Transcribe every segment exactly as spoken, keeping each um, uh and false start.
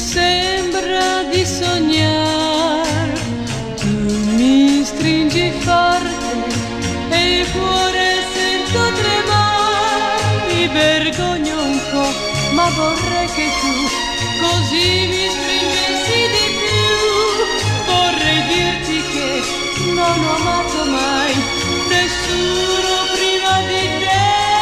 sembra di sognare, tu mi stringi forte e il cuore sento tremare, mi vergogno un po', ma vorrei che tu così mi stringessi di più, vorrei dirti che non ho amato mai nessuno prima di te.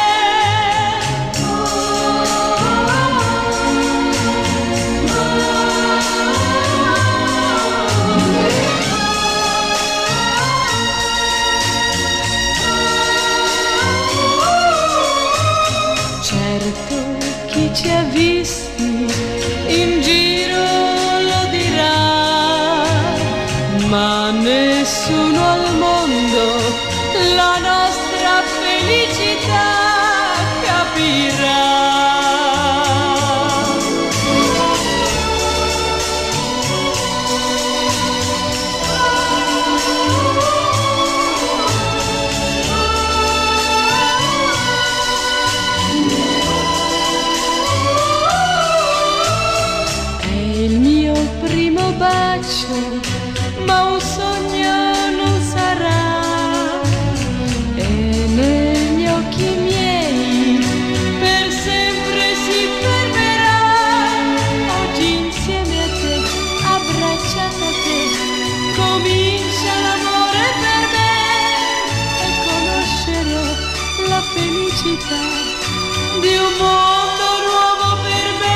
Chi ci ha visti in giro lo dirà, ma nessuno al mondo la nostra felicità capirà. Bacio, ma un sogno non sarà, e negli occhi miei per sempre si fermerà. Oggi insieme a te, abbracciata a te, comincia l'amore per me, e conoscerò la felicità di un mondo nuovo per me.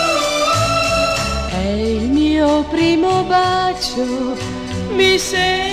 Primo bacio mi sembra